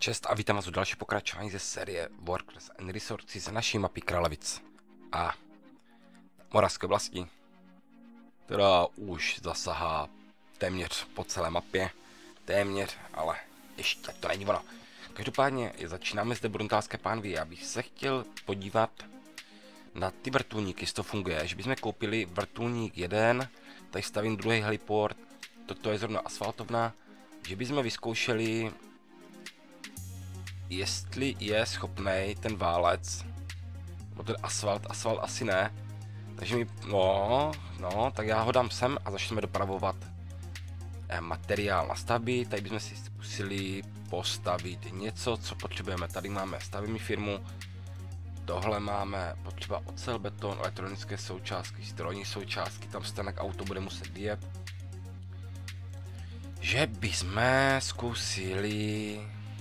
Čest a vítám vás u další pokračování ze série Workers and Resources z naší mapy Kralovic a Moravské oblasti, která už zasahá téměř po celé mapě. Téměř, ale ještě to není ono. Každopádně začínáme zde bruntálské pánví. Já bych se chtěl podívat na ty vrtulníky, jestli to funguje. Že bychom koupili vrtulník 1, tady stavím druhý heliport, toto je zrovna asfaltovna, že bychom vyzkoušeli, jestli je schopný ten válec, nebo ten asfalt asi ne, takže mi, tak já ho dám sem a začneme dopravovat materiál na stavby. Tady bychom si zkusili postavit něco, co potřebujeme. Tady máme stavební firmu, tohle máme potřeba ocel, beton, elektronické součástky, strojní součástky, tam stanek auto bude muset jet. Že bychom zkusili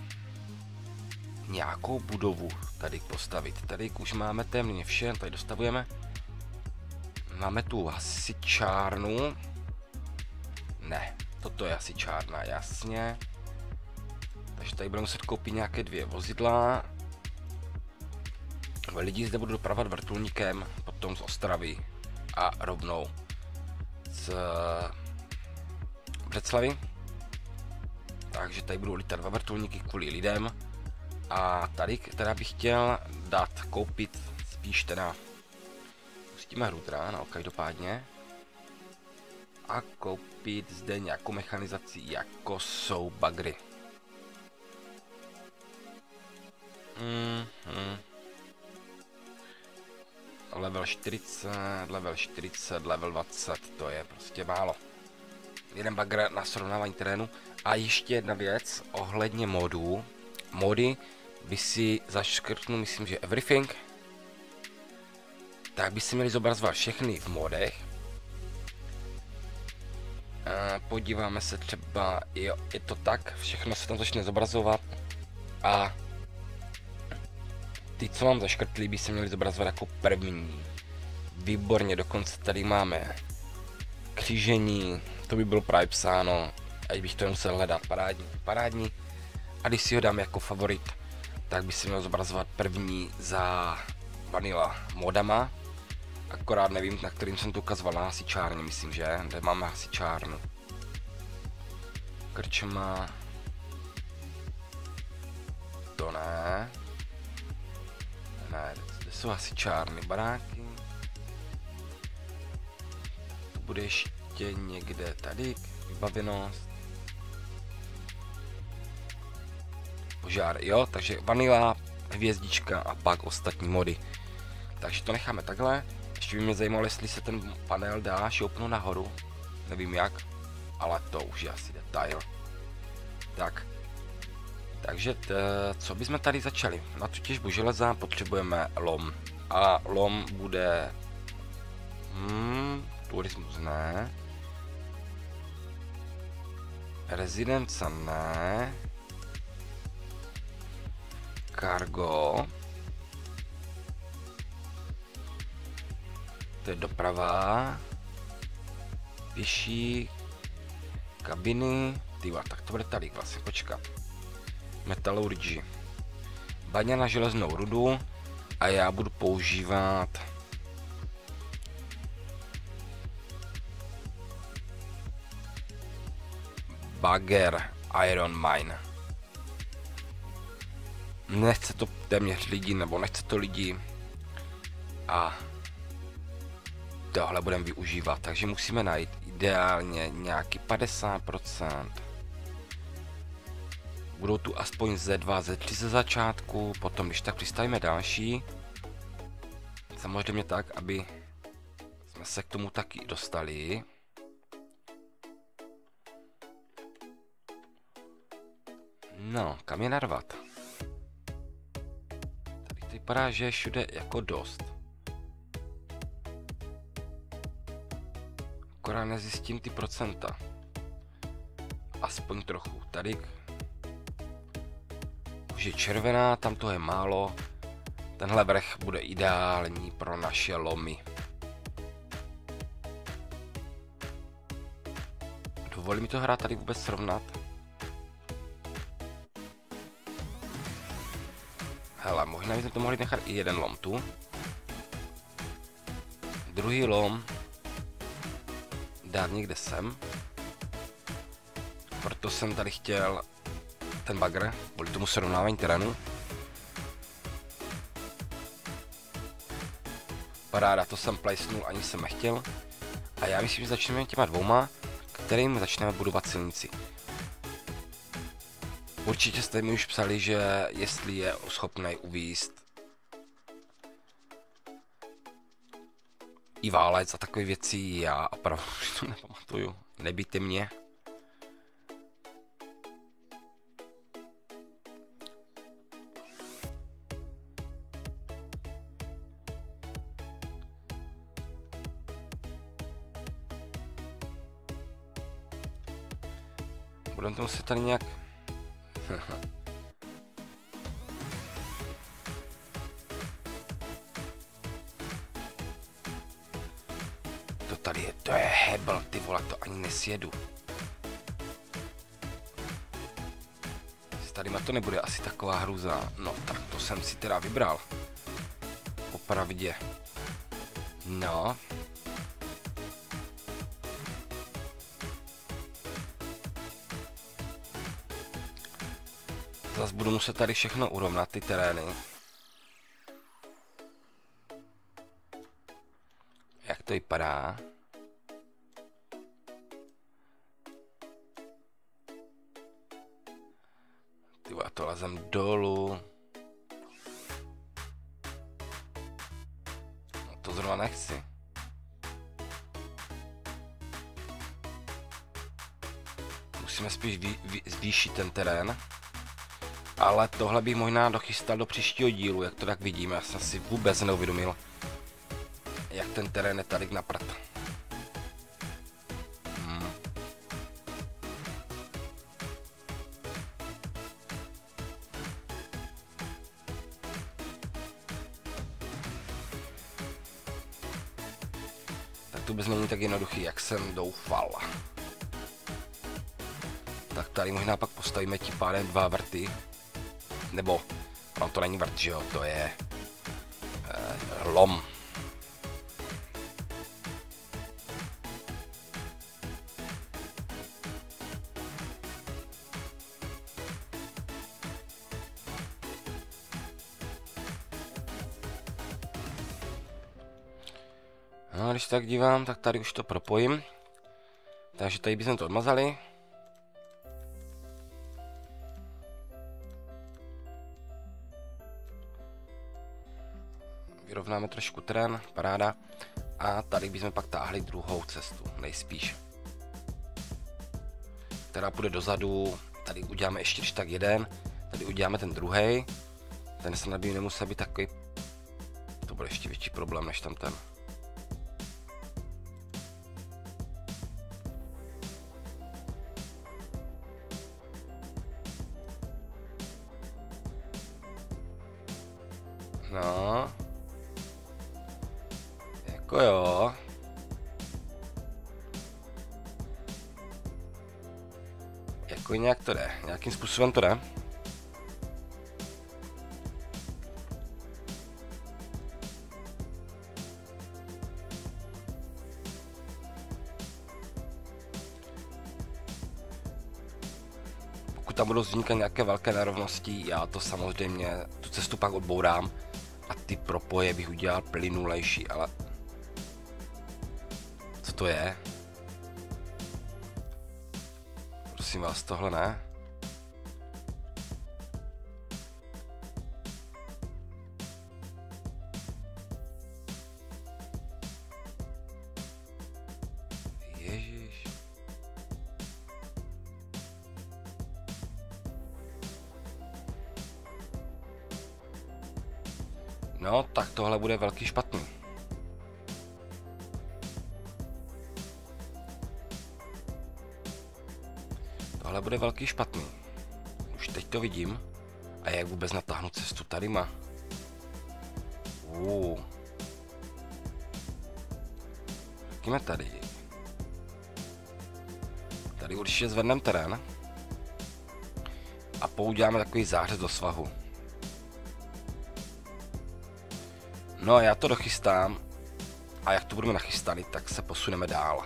nějakou budovu tady postavit. Tady už máme téměř vše, tady dostavujeme. Máme tu hasičárnu. Ne, toto je hasičárna, jasně. Takže tady budeme muset koupit nějaké 2 vozidla. Lidi zde budou dopravovat vrtulníkem, potom z Ostravy a rovnou z Břeclavy. Takže tady budou lítat 2 vrtulníky kvůli lidem. A tady, která bych chtěl dát koupit spíš teda, pustíme hru teda na každopádně, a koupit zde nějakou mechanizaci, jako jsou bagry. Level 40, level 20, to je prostě málo. Jeden bagr na srovnávání terénu. A ještě jedna věc ohledně modů. Mody by si zaškrtnu, myslím, že everything. Tak by si měli zobrazovat všechny v modech. Podíváme se třeba, jo, je to tak, všechno se tam začne zobrazovat. A ty, co mám zaškrtli, by se měli zobrazovat jako první. Výborně, dokonce tady máme křížení, to by bylo právě psáno, ať bych to nemusel hledat, parádní. A když si ho dám jako favorit, tak by se měl zobrazovat první za vanilla modama. Akorát nevím, na kterým jsem to ukazoval, na hasičárně, myslím, že? Kde máme hasičárnu? Krčma. To ne. Ne, kde jsou hasičárny, baráky. To bude ještě někde tady, vybavenost. Požár, jo, takže vanila, hvězdička a pak ostatní mody. Takže to necháme takhle. Ještě by mě zajímalo, jestli se ten panel dá šoupnout nahoru. Nevím jak, ale to už je asi detail. Tak. Takže co bychom tady začali? Na tu těžbu železa potřebujeme lom. A lom bude... turismus ne. Rezidence ne. Cargo. To je doprava. Pěší. Kabiny. Tyva, tak to bude tady vlastně, počkat. Metalurgy. Baňa na železnou rudu. A já budu používat Bagger Iron Mine. Nechce to téměř lidi, nebo nechce to lidi. A tohle budeme využívat, takže musíme najít ideálně nějaký 50%. Budou tu aspoň Z2, Z3 ze začátku, potom když tak přistavíme další. Samozřejmě tak, aby jsme se k tomu taky dostali. No, kam je narvat? Tady to vypadá, že je všude jako dost. Akorát nezjistím ty procenta. Aspoň trochu. Tady už je červená, tam to je málo. Tenhle vrch bude ideální pro naše lomy. Dovolí mi to hrát tady vůbec srovnat? Hele, možná bychom to mohli nechat i jeden lom tu. Druhý lom dát někde sem. Proto jsem tady chtěl ten bagr, kvůli tomu srovnávání terénu. Paráda, to jsem plejsnul, ani jsem nechtěl. A já myslím, že začneme těma dvouma, kterým začneme budovat silnici. Určitě jste mi už psali, že jestli je schopný uvízt i válec a takové věci, já opravdu to nepamatuju. Nebijte mě. Budeme to muset tady nějak... To tady je, to je hebl, ty vole, to ani nesjedu. Tady to nebude asi taková hruza, no tak to jsem si teda vybral. Popravdě. No. Zas budu muset tady všechno urovnat, ty terény. Jak to vypadá? Ty vole, to lezem dolů. No to zrovna nechci. Musíme spíš zvýšit ten terén. Ale tohle bych možná dochystal do příštího dílu, jak to tak vidíme. Já jsem si vůbec neuvědomil, jak ten terén je tady na prd. Tak to vůbec není tak jednoduchý, jak jsem doufal. Tak tady možná pak postavíme tím pádem dva vrty. Nebo, no to není vrt, že jo, to je lom. No, když tak dívám, tak tady už to propojím. Takže tady bychom to odmazali. Vyrovnáme trošku terén, paráda. A tady bychom pak táhli druhou cestu, nejspíš. Která půjde dozadu, tady uděláme ještě když tak jeden, tady uděláme ten druhý. Ten snad by nemusel být takový, to bude ještě větší problém než tam ten. No. Jako jo. Jako nějak to jde. Nějakým způsobem to jde. Pokud tam budou vznikat nějaké velké nerovnosti, já to samozřejmě, tu cestu pak odbourám a ty propoje bych udělal plynulejší, ale co to je? Prosím vás, tohle ne? Ježiš. No, tak tohle bude velký špatný. Tohle bude velký špatný. Už teď to vidím. A jak vůbec natáhnu cestu tady má. Jakíme tady? Tady určitě zvedneme terén. A pouděláme takový zářez do svahu. No a já to dochystám a jak to budeme nachystaný, tak se posuneme dál.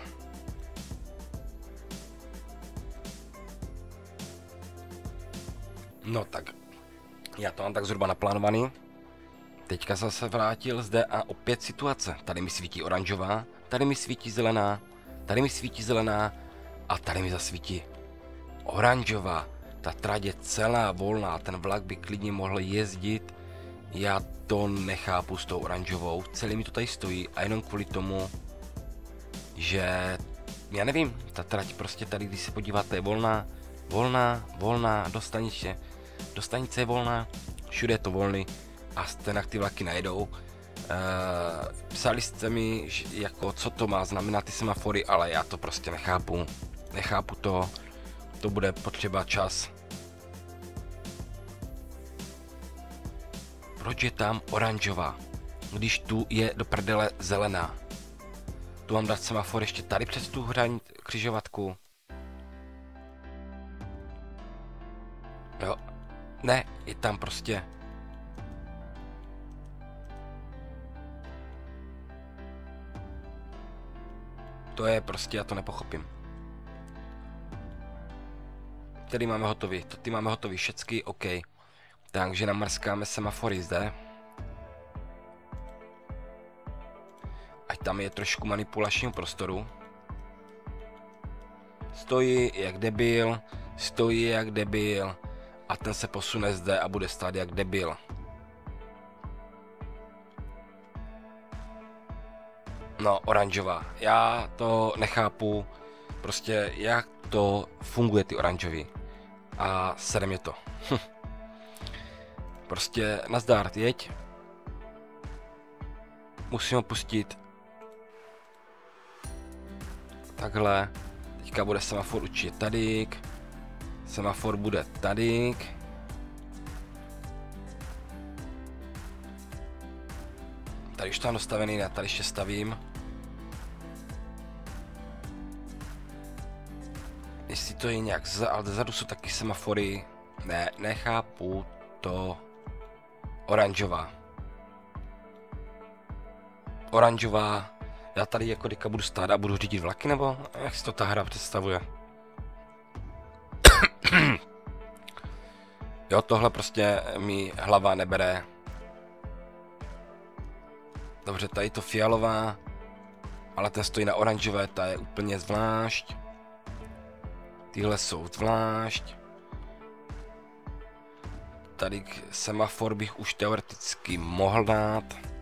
No tak, já to mám tak zhruba naplánovaný. Teďka jsem se vrátil zde a opět situace. Tady mi svítí oranžová, tady mi svítí zelená, tady mi svítí zelená a tady mi zasvítí oranžová. Ta trať je celá volná, ten vlak by klidně mohl jezdit. Já to nechápu s tou oranžovou, celý mi to tady stojí a jenom kvůli tomu, že já nevím, ta trať prostě tady, když se podíváte, je volná, volná, do stanice je volná, všude je to volný a stejnak ty vlaky najedou. Psali jste mi, jako co to má znamenat ty semafory, ale já to prostě nechápu to bude potřeba čas. Proč je tam oranžová, když tu je do prdele zelená? Tu mám dát semafor ještě tady přes tu křižovatku. Jo, ne, je tam prostě. To je prostě, já to nepochopím. Tady máme hotový, ty máme hotový všecky, OK. Takže namrskáme semafory zde. Ať tam je trošku manipulačního prostoru. Stojí jak debil a ten se posune zde a bude stát jak debil. No, oranžová. Já to nechápu, prostě jak to funguje ty oranžový. A sere mě to. Prostě nazdar, jeď. Musím ho pustit. Takhle. Teďka bude semafor určitě tadyk. Semafor bude tadyk. Tady už tam dostavený, ne, tady ještě stavím. Jestli to je nějak, ale zezadu jsou taky semafory. Ne, nechápu to. Oranžová. Já tady jako teďka budu stát a budu řídit vlaky, nebo jak si to ta hra představuje? Jo, tohle prostě mi hlava nebere. Dobře, tady to fialová, ale ten stojí na oranžové, ta je úplně zvlášť. Tyhle jsou zvlášť. Tady semafor bych už teoreticky mohl dát.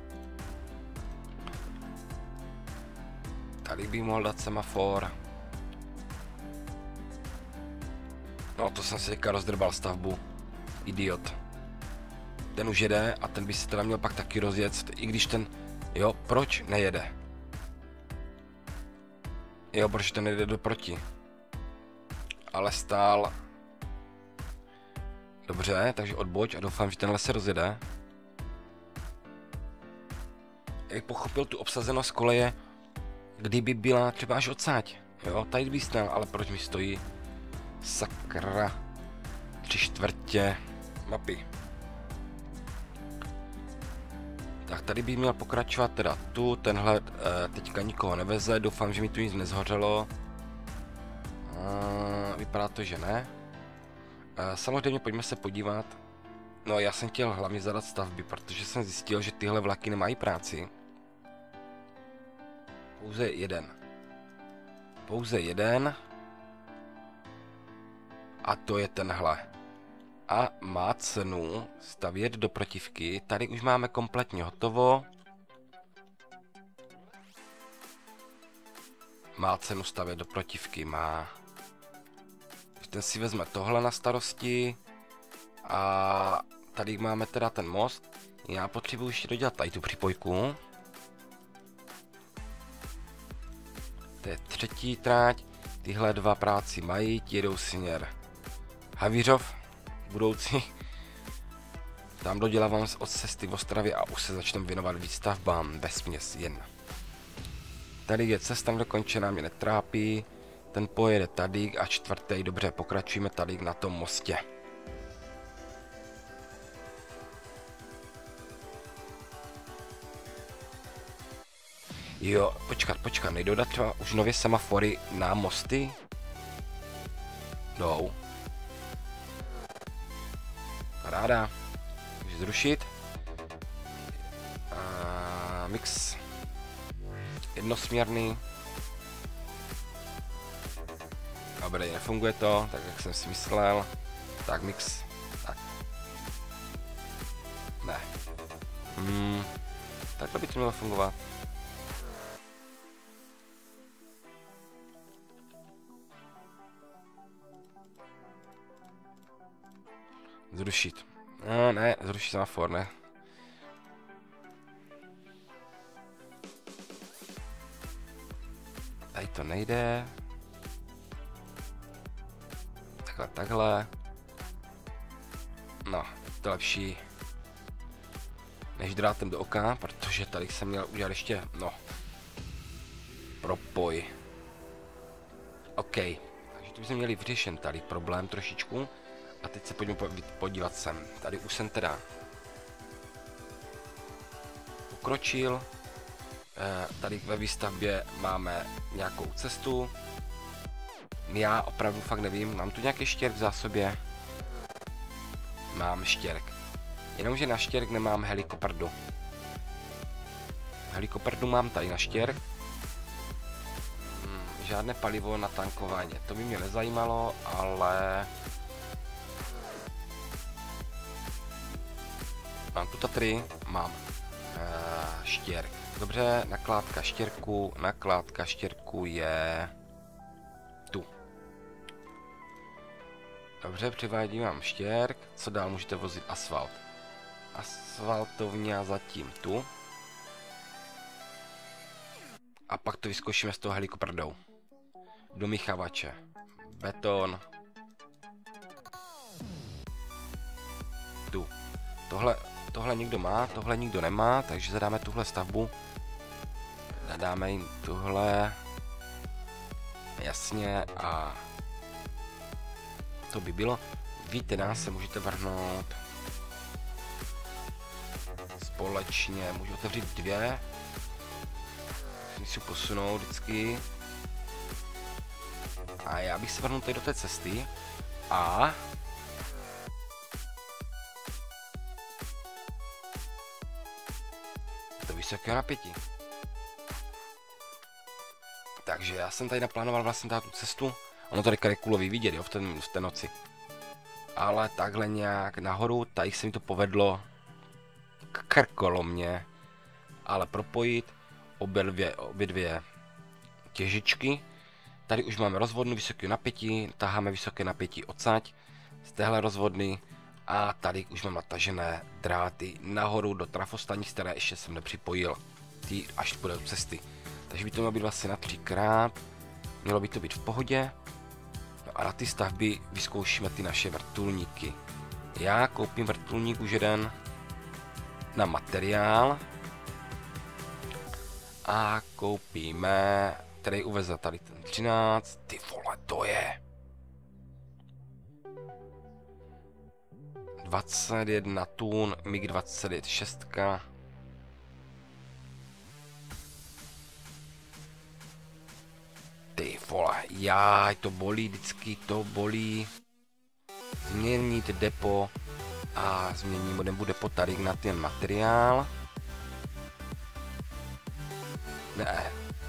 Tady bych mohl dát semafor. No, to jsem si teďka rozdrbal stavbu. Idiot. Ten už jede a ten by se teda měl pak taky rozjet, i když ten... Jo, proč nejede? Jo, protože ten jede doproti. Ale stál... Dobře, takže odboč a doufám, že tenhle se rozjede. Jak pochopil tu obsazenost koleje, kdyby byla třeba až odsáď. Jo, tady by stál, ale proč mi stojí? Sakra. 3/4 mapy. Tak tady by měl pokračovat teda tu, tenhle teďka nikoho neveze, doufám, že mi tu nic nezhořelo. Vypadá to, že ne. Samozřejmě pojďme se podívat. No, já jsem chtěl hlavně zadat stavby, protože jsem zjistil, že tyhle vlaky nemají práci. Pouze jeden. A to je tenhle. A má cenu stavět do protivky. Tady už máme kompletně hotovo. Má cenu stavět do protivky, má. Ten si vezme tohle na starosti. A tady máme teda ten most. Já potřebuji ještě dodělat tady tu připojku. To je třetí tráť. Tyhle dva práci mají, ti jedou směr Havířov budoucí. Tam dodělávám od cesty v Ostravě a už se začneme věnovat výstavbám vesměs jen. Tady je cesta dokončená, mě netrápí. Ten pojede tady a čtvrtý, dobře, pokračujeme tady na tom mostě. Jo, počkat, nejdou dát třeba už nově semafory na mosty? Jdou. Paráda. Můžu zrušit. Mix. Jednosměrný. Dobrý, nefunguje to, tak jak jsem si myslel. Tak mix. Tak. Ne. Takhle by to mělo fungovat. Zrušit. Ne, zrušit semafor, ne. Tady to nejde. Takhle. No, to je lepší než drátem do oka, protože tady jsem měl udělat ještě, no, propoj. OK, takže tu jsme měli vyřešen tady problém trošičku. A teď se pojďme podívat sem. Tady už jsem teda pokročil. Tady ve výstavbě máme nějakou cestu. Já opravdu fakt nevím, mám tu nějaký štěrk v zásobě? Mám štěrk. Jenomže na štěrk nemám helikoperdu. Helikoperdu mám tady na štěrk. Žádné palivo na tankování. To by mě nezajímalo, ale... Mám tu Tatry, mám štěrk. Dobře, nakládka štěrku je tu. Dobře, přivádím vám štěrk. Co dál můžete vozit? Asfalt. Asfaltovňa zatím tu. A pak to vyzkoušíme s tou helikoperdou. Domíchavače. Beton. Tu. Tohle někdo má, tohle nikdo nemá, takže zadáme tuhle stavbu. Zadáme jim tuhle. Jasně, a to by bylo. Víte, nás se můžete vrhnout společně, můžu otevřít dvě. Musím si posunout vždycky. A já bych se vrhnul tady do té cesty. A do vysokého napětí. Takže já jsem tady naplánoval vlastně tu cestu. Ono to je kulový vidět, jo, v té noci. Ale takhle nějak nahoru, tady se mi to povedlo krkolomně, ale propojit obě dvě těžičky. Tady už máme rozvodnu vysoké napětí, taháme vysoké napětí odsaď z téhle rozvodny a tady už mám natažené dráty nahoru do trafostanic, které ještě jsem nepřipojil, ty až půjde do cesty. Takže by to mělo být vlastně na 3krát, mělo by to být v pohodě. No a na ty stavby vyzkoušíme ty naše vrtulníky. Já koupím vrtulník už jeden na materiál a koupíme, který uveze tady ten 13, ty vole, to je 21 tun, MiG-26. Ty vole, jáj, to bolí vždycky, to bolí. Změnit depo a změníme depo tady na ten materiál. Ne.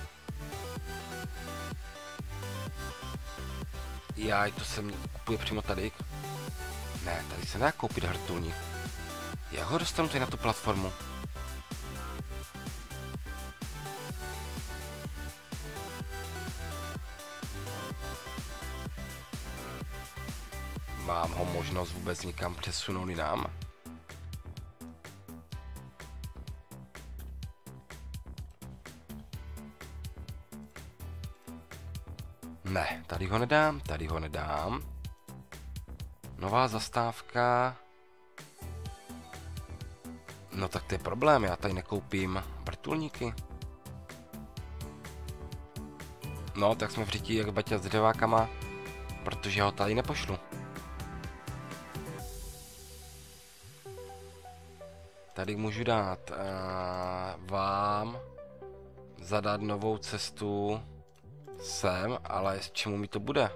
Jáj, to se mi kupuje přímo tady. Ne, tady se nedá koupit vrtulník. Jak ho dostanu tady na tu platformu? Mám ho možnost vůbec někam přesunout jinam? Ne, tady ho nedám. Nová zastávka. No tak to je problém, já tady nekoupím vrtulníky. No, tak jsme v řití jak Baťa s dřevákama, protože ho tady nepošlu. Tady můžu dát vám zadat novou cestu sem, ale s čemu mi to bude?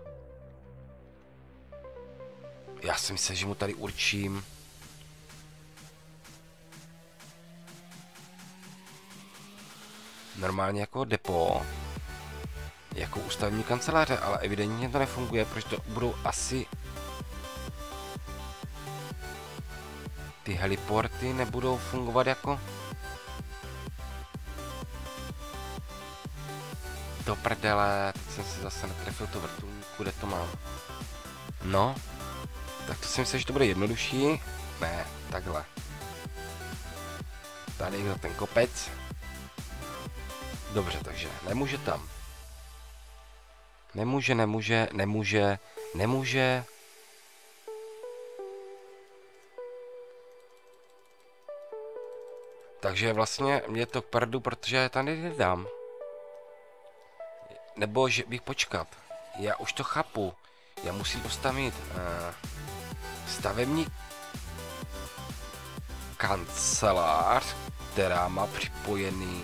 Já si myslím, že mu tady určím normálně jako depo, jako ústavní kanceláře, ale evidentně to nefunguje, protože to budou asi ty heliporty nebudou fungovat jako do prdele, teď jsem si zase netrefil to vrtulníku, kde to mám. No, tak to si myslím, že to bude jednodušší. Ne, takhle. Tady je ten kopec. Dobře, takže nemůže tam. Nemůže. Takže vlastně mě to k prdu, protože tady nedám. Nebo že bych počkat. Já už to chápu. Já musím postavit stavební kancelář, která má připojený.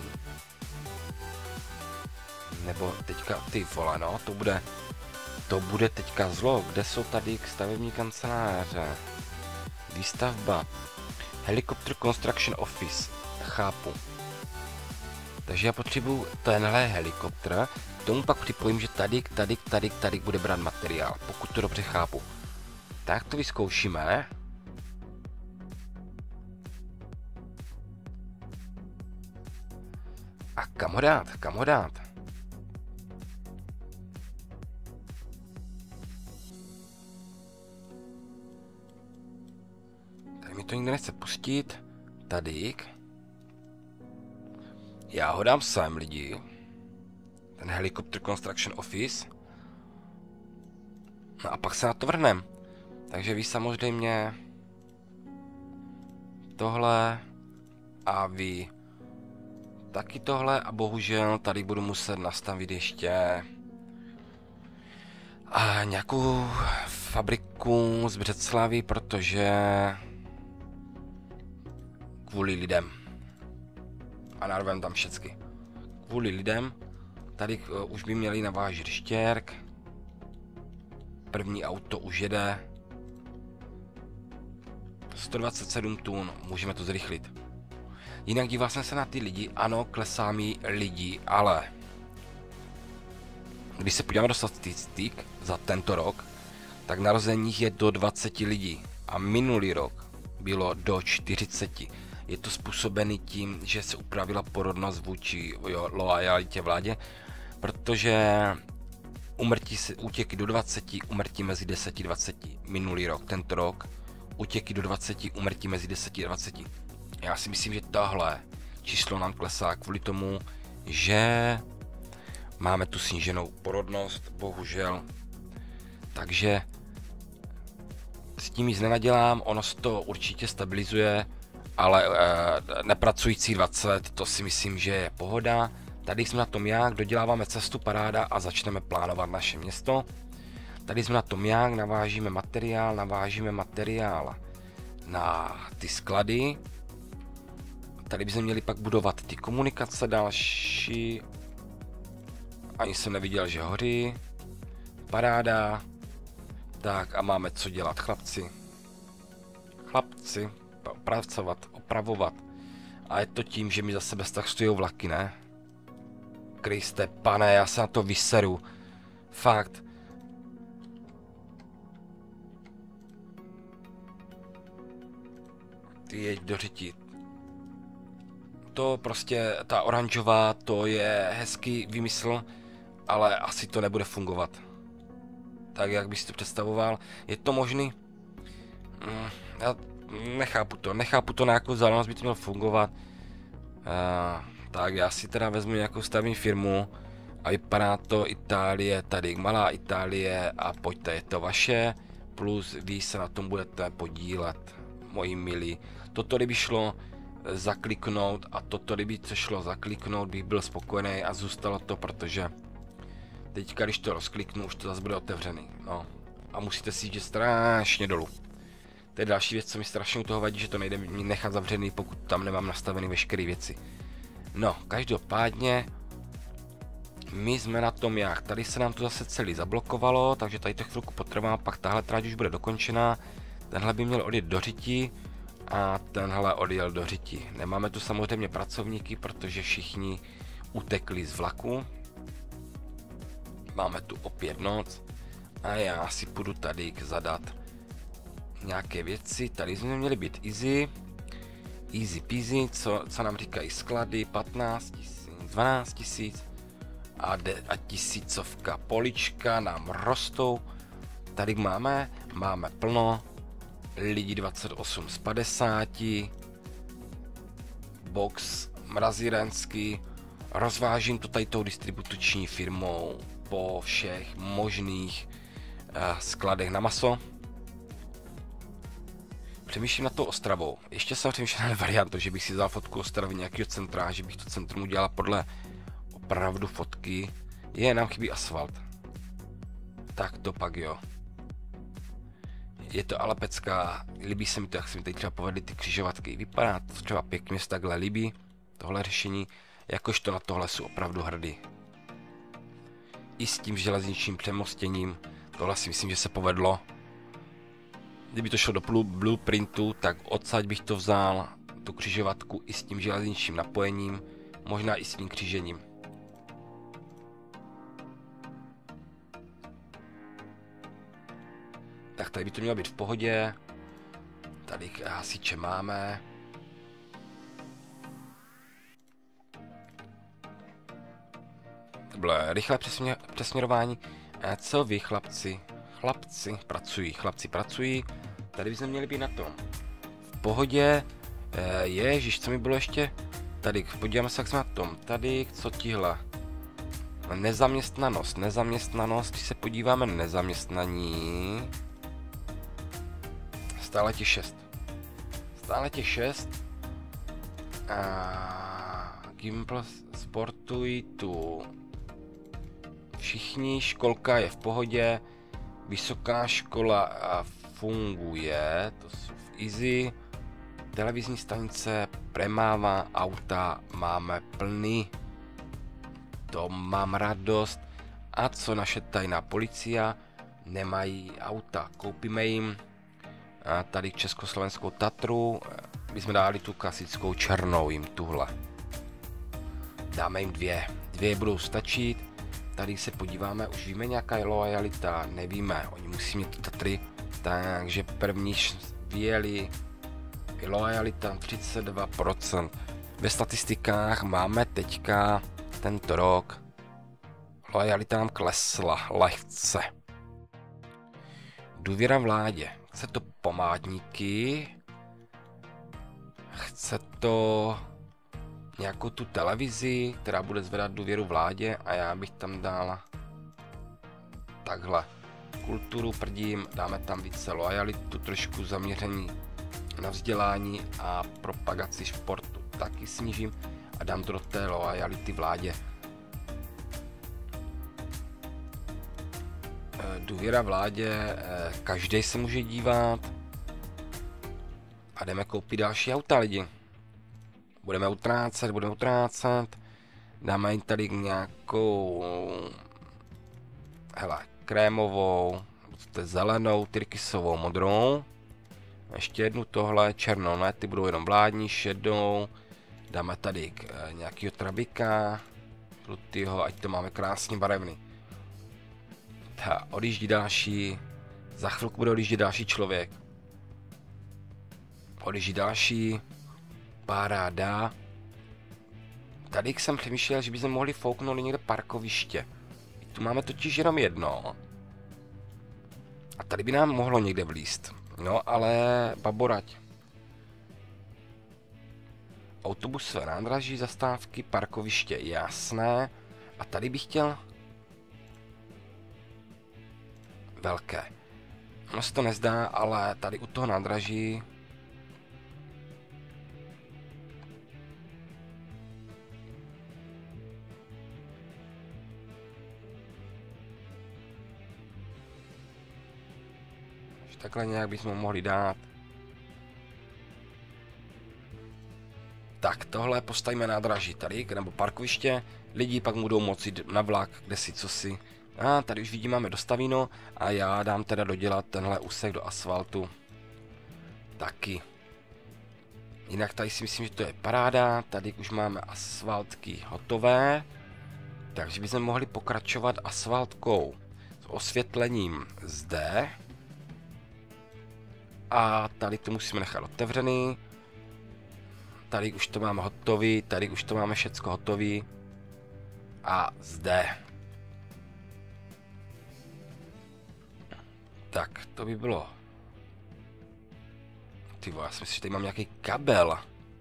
Nebo teďka, ty vole, no, to bude teďka zlo. Kde jsou tady stavební kanceláře? Výstavba. Helicopter Construction Office. Chápu. Takže já potřebuju tenhle helikopter. K tomu pak připojím, že tady bude brát materiál, pokud to dobře chápu. Tak to vyzkoušíme. A kam ho dát? Tady mi to nikdo nechce pustit. Tady. Já ho dám sem, lidi. Ten Helicopter Construction Office. No a pak se na to vrhnem. Takže vy samozřejmě tohle a vy taky tohle a bohužel tady budu muset nastavit ještě nějakou fabriku z Břeclavi, protože kvůli lidem. A narvem tam všecky. Kvůli lidem. Tady už by měli navážit štěrk. První auto už jede. 127 tun, můžeme to zrychlit. Jinak díval jsem se na ty lidi, ano, klesá mi lidi, ale když se podíváme do statistik za tento rok, tak narozených je do 20 lidí a minulý rok bylo do 40. Je to způsobený tím, že se upravila porodnost vůči loajalitě vládě, protože útěky do 20, úmrtí mezi 10 a 20 minulý rok, tento rok, útěky do 20, úmrtí mezi 10 a 20. Já si myslím, že tohle číslo nám klesá kvůli tomu, že máme tu sníženou porodnost, bohužel. Takže s tím nic nenadělám, ono se to určitě stabilizuje, ale nepracující 20, to si myslím, že je pohoda. Tady jsme na tom jak, doděláváme cestu, paráda a začneme plánovat naše město. Tady jsme na tom jak, navážíme materiál na ty sklady. Tady bychom měli pak budovat ty komunikace další. Ani jsem neviděl, že hoří. Paráda. Tak a máme co dělat, chlapci. Pracovat, opravovat. A je to tím, že mi za sebe stahstují vlaky, ne? Kriste, pane, já se na to vyseru. Fakt. Ty jeď do řiti. To prostě, ta oranžová, to je hezký výmysl, ale asi to nebude fungovat. Tak, jak bys to představoval. Je to možný? Já nechápu to, na jakou vzdálenost by to mělo fungovat. Tak já si teda vezmu nějakou stavební firmu a vypadá to Itálie, tady malá Itálie a pojďte, je to vaše, plus vy se na tom budete podílet, moji milí. Toto kdyby šlo zakliknout a toto kdyby se šlo zakliknout, bych byl spokojený a zůstalo to, protože teďka, když to rozkliknu, už to zase bude otevřený, no. A musíte si jít strašně dolů. To je další věc, co mi strašně u toho vadí, že to nejde nechat zavřený, pokud tam nemám nastavený veškeré věci. No, každopádně My jsme na tom jak, tady se nám to zase celý zablokovalo, takže tady to chvilku potrvá, pak tahle tráť už bude dokončená. Tenhle by měl odjet do řiti a tenhle odjel do řiti. Nemáme tu samozřejmě pracovníky, protože všichni utekli z vlaku. Máme tu opět noc a já si půjdu tady zadat nějaké věci. Tady jsme měli být easy peasy, co nám říkají sklady, 15 000, 12 000 a tisícovka. Polička nám rostou. Tady máme plno lidí, 28 z 50, box mrazírenský, rozvážím to tady tou distribuční firmou po všech možných skladech na maso. Přemýšlím nad tou Ostravou. Ještě jsem přemýšlel na variantu, že bych si vzal fotku Ostravy nějakého centra, že bych to centrum udělal podle opravdu fotky. Nám chybí asfalt. Tak to pak jo. Je to ale pecka, líbí se mi to, jak se mi tady třeba povedly ty křižovatky. Vypadá to třeba pěkně, se takhle líbí tohle řešení, jakožto na tohle jsou opravdu hrdý. I s tím železničním přemostěním, tohle si myslím, že se povedlo. Kdyby to šlo do blueprintu, tak odsaď bych to vzal, tu křižovatku i s tím železničním napojením, možná i s tím křížením. Tak tady by to mělo být v pohodě. Tady hasiče máme. To bylo rychlé přesměrování. Co vy, chlapci? Chlapci pracují. Tady bychom měli být na tom. V pohodě. Ježiš, co mi bylo ještě? Tady, podíváme se, jak jsme na tom. Tady, co tihle? Nezaměstnanost, když se podíváme nezaměstnaní. Stále těch 6. Gimpl sportují tu. Všichni, školka je v pohodě. Vysoká škola funguje, to jsou v easy. Televizní stanice premává, auta máme plný. To mám radost. A co naše tajná policia? Nemají auta, koupíme jim. A tady československou Tatru, bychom dali tu klasickou černou jim tuhle. Dáme jim dvě budou stačit. Tady se podíváme, už víme nějaká je loajalita, nevíme, oni musí mít Tatry, takže první vyjeli, loajalita 32%. Ve statistikách máme teďka tento rok, loajalita nám klesla lehce. Důvěra vládě. Chce to památníky, chce to nějakou tu televizi, která bude zvedat důvěru vládě a já bych tam dal takhle kulturu prdím, dáme tam více loajalitu, trošku zaměření na vzdělání a propagaci sportu taky snížím a dám to do té loajality vládě. Důvěra vládě, každý se může dívat a jdeme koupit další auta lidi. Budeme utrácet, dáme jim tady nějakou, hele, krémovou, zelenou, tyrkysovou, modrou, ještě jednu tohle, černou, ne, ty budou jenom vládní, šedou, dáme tady nějakýho trabika, žlutýho, ať to máme krásně barevný. Odjíždí další, za chvilku bude odjíždět další člověk. Odjíždí další, paráda. Tady jsem přemýšlel, že bychom mohli fouknout někde parkoviště. Tu máme totiž jenom jedno. A tady by nám mohlo někde vlízt. No ale baborať. Autobusové nádraží, zastávky, parkoviště, jasné. A tady bych chtěl velké. No se to nezdá, ale tady u toho nádraží takhle nějak bychom mohli dát. Tak, tohle postavíme nádraží tady, nebo parkoviště. Lidi pak budou moci jít na vlak, kde si, co si. A tady už vidím, máme dostavíno a já dám teda dodělat tenhle úsek do asfaltu. Taky. Jinak tady si myslím, že to je paráda. Tady už máme asfaltky hotové. Takže bychom mohli pokračovat asfaltkou s osvětlením zde. A tady to musíme nechat otevřený. Tady už to máme hotový, tady už to máme všecko hotový. A zde. Tak, to by bylo. Ty vole, já si myslím, že tady mám nějaký kabel.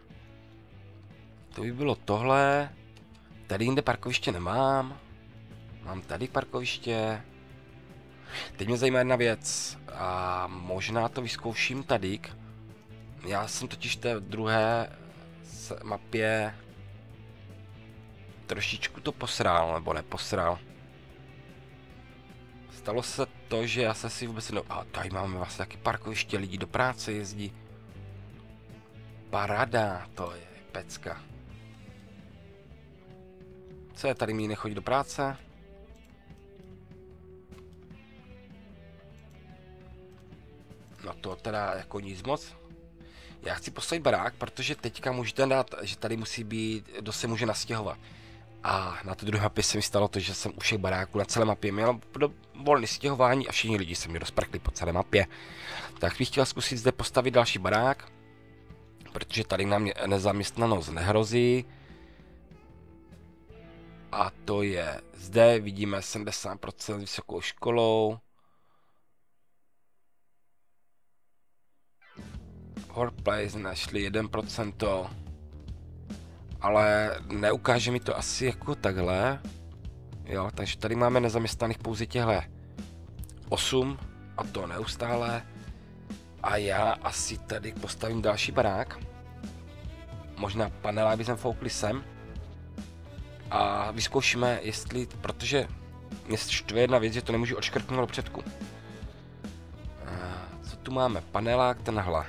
To by bylo tohle. Tady jinde parkoviště nemám. Mám tady parkoviště. Teď mě zajímá jedna věc. A možná to vyzkouším tady. Já jsem totiž té druhé mapě trošičku to posral, nebo neposral. Stalo se to, že já se si vůbec a tady máme vlastně taky parkoviště, lidi do práce jezdí. Paráda, to je pecka. Co je, tady mi nechodí do práce? No to teda jako nic moc. Já chci postavit barák, protože teďka můžete dát, že tady musí být, kdo se může nastěhovat. A na té druhé mapě se mi stalo to, že jsem u všech baráků na celé mapě měl volné stěhování a všichni lidi se mi rozprchli po celé mapě. Tak bych chtěl zkusit zde postavit další barák, protože tady nám nezaměstnanost nehrozí. A to je, zde vidíme 70% vysokou školou. Workplace našli 1%. Ale neukáže mi to asi jako takhle. Jo, takže tady máme nezaměstnaných pouze těhle 8 a to neustále. A já asi tady postavím další barák. Možná panelák bychom foukli sem. A vyzkoušíme, jestli, protože mě štve jedna věc, že to nemůžu odškrtnout do předku. Co tu máme? Panelák tenhle.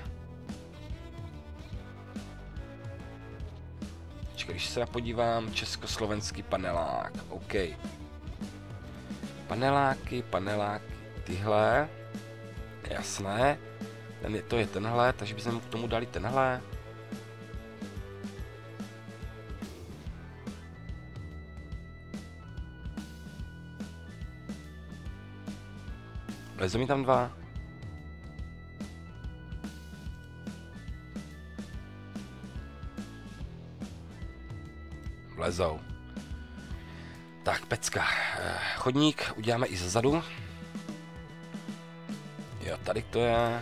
Když se podívám, československý panelák, OK. Paneláky, tyhle, jasné, to je tenhle, takže bychom k tomu dali tenhle. Vlezou mi tam dva. Vlezou. Tak, pecka. Chodník uděláme i zezadu. Jo, tady to je.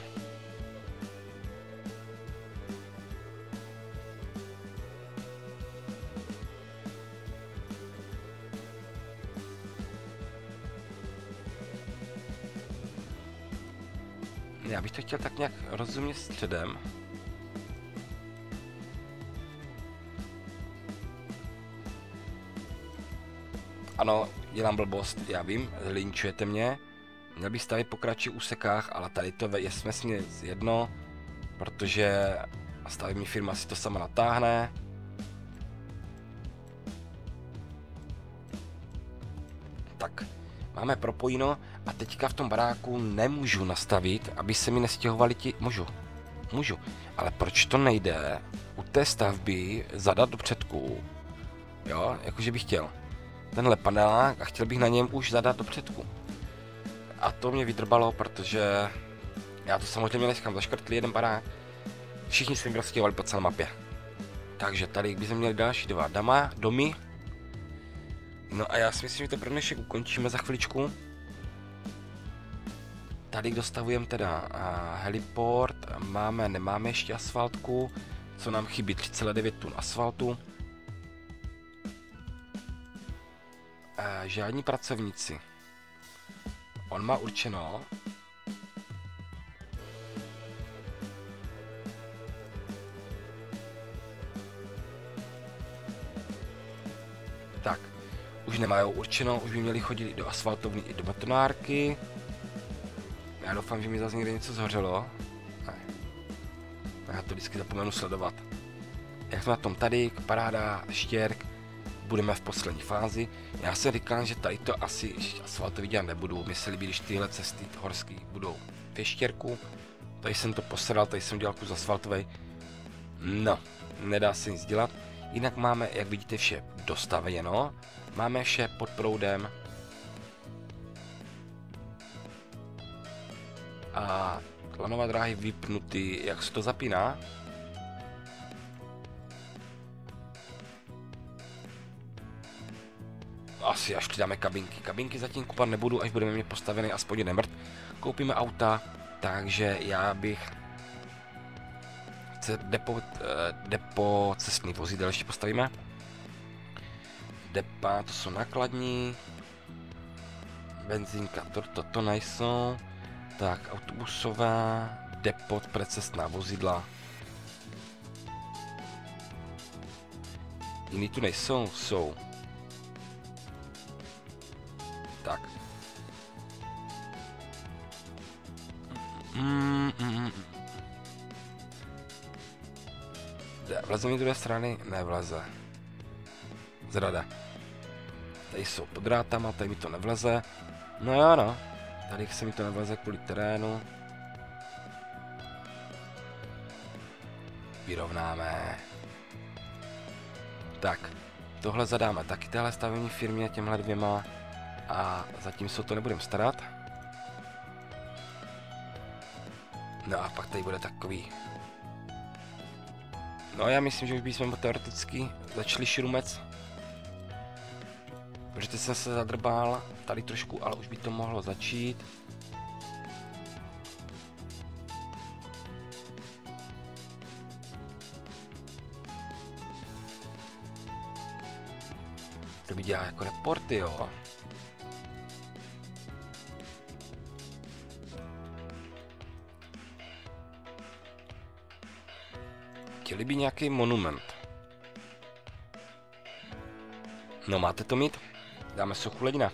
Já bych to chtěl tak nějak rozumně středem. Ano, dělám blbost, já vím, linčujete mě. Měl bych stavit po kratších úsekách, ale tady to je smesně jedno, protože stavební firma si to sama natáhne. Tak, máme propojeno a teďka v tom baráku nemůžu nastavit, aby se mi nestěhovali ti... Můžu, ale proč to nejde u té stavby zadat do předku? Jo, jakože bych chtěl tenhle panelák a chtěl bych na něm už zadat do předku. A to mě vydrbalo, protože já to samozřejmě nechám, zaškrtli jeden barák. Všichni se mi rozstěhovali po celé mapě. Takže tady bychom měli další dva domy. No a já si myslím, že to pro dnešek ukončíme za chviličku. Tady dostavujeme teda heliport, nemáme ještě asfaltku, co nám chybí 3,9 tun asfaltu. Žádní pracovníci. On má určeno. Tak, už nemají určeno, už by měli chodit do asfaltovny i do betonárky. Já doufám, že mi zase někde něco zhořelo. Ne. Já to vždycky zapomenu sledovat. Jak jsme na tom tady, paráda, štěrk, budeme v poslední fázi. Já si říkám, že tady to asi asfaltový dělat nebudu. Mně se líbí, když tyhle cesty horský budou ve štěrku. Tady jsem to posral, tady jsem dělal kus asfaltový. No, nedá se nic dělat. Jinak máme, jak vidíte, vše dostavěno. Máme vše pod proudem. A lanové dráhy vypnutý, jak se to zapíná. Asi až přidáme kabinky. Kabinky zatím kupat nebudu, až budeme mít postavený aspoň jeden vrt. Koupíme auta, takže já bych depo cestný vozidel ještě postavíme. Depa, to jsou nákladní. Benzínka, to nejsou. Tak, autobusová, depot pro cestná vozidla. Jiný tu nejsou, jsou. Tak. Vleze mi z druhé strany? Nevleze. Zrada. Tady jsou pod drátama, tady mi to nevleze. No jo no. Tady se mi to nevleze kvůli terénu. Vyrovnáme. Tak. Tohle zadáme taky téhle stavební firmě, těmhle dvěma. A zatím se o to nebudeme starat. No a pak tady bude takový. No já myslím, že už bychom teoreticky začali šrumec. Protože teď jsem se zadrbal tady trošku, ale už by to mohlo začít. To by dělá jako reporty, jo. Chtěli by nějaký monument. No máte to mít? Dáme sochu Ledina.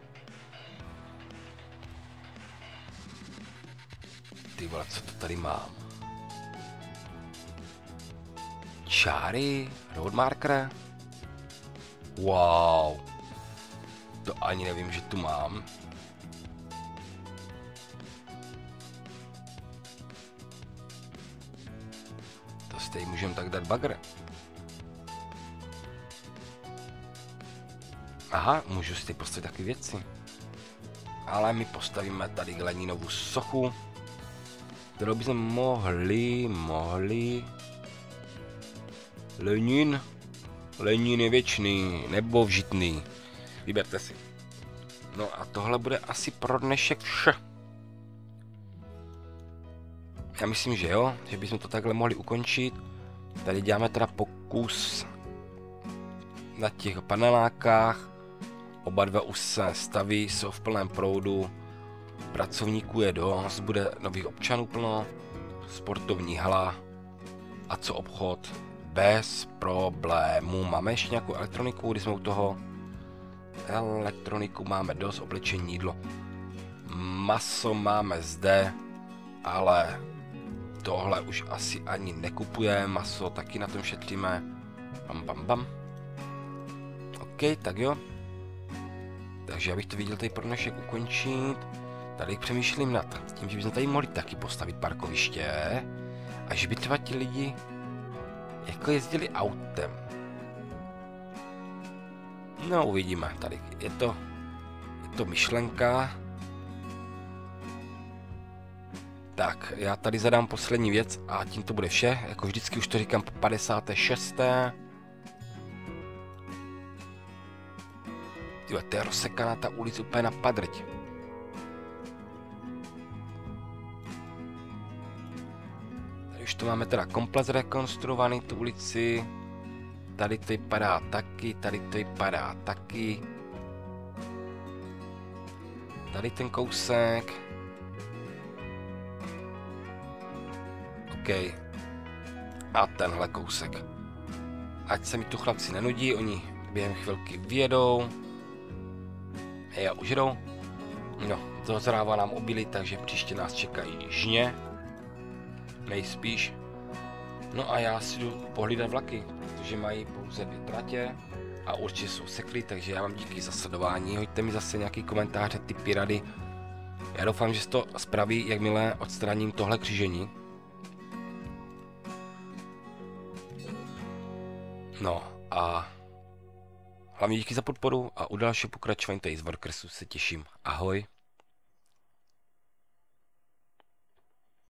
Ty vole, co to tady mám? Čáry? Roadmarker? Wow. To ani nevím, že tu mám. To si tady můžeme tak dát bagr. Aha, můžu si tady postavit takové věci. Ale my postavíme tady Leninovu sochu, kterou bychom mohli... Lenin je věčný, nebo vžitný. Vyberte si. No a tohle bude asi pro dnešek vše. Já myslím, že jo, že bychom to takhle mohli ukončit. Tady děláme teda pokus na těch panelákách. Oba dva už se staví, jsou v plném proudu. Pracovníků je dost, bude nových občanů plno. Sportovní hala. A co obchod? Bez problémů. Máme ještě nějakou elektroniku, když jsme u toho. Elektroniku máme dost, oblečení, jídlo. Maso máme zde, ale tohle už asi ani nekupujeme. Maso taky na tom šetříme. Bam. OK, tak jo. Takže já bych to viděl tady pro dnešek ukončit. Tady přemýšlím nad tím, že bychom tady mohli taky postavit parkoviště. A že by třeba ti lidi jako jezdili autem. No uvidíme, tady je to myšlenka. Tak, já tady zadám poslední věc a tím to bude vše. Jako vždycky už to říkám po 56. Tyhle, to je rozsekaná ta ulice úplně na padrť. Tady už to máme teda komplet zrekonstruovaný, tu ulici. Tady to vypadá taky, tady to vypadá taky. Tady ten kousek. OK. A tenhle kousek. Ať se mi tu chlapci nenudí, oni během chvilky vyjedou. A už jedou. No, dozrává nám obilí, takže příště nás čekají žně. Nejspíš. No a já si jdu pohlídat vlaky, protože mají pouze 2 tratě a určitě jsou seklí, takže já vám díky za sledování. Hoďte mi zase nějaký komentáře, tipy, rady. Já doufám, že se to spraví, jakmile odstraním tohle křížení. No a hlavně díky za podporu a u dalšího pokračování tady z Warcraftu se těším. Ahoj.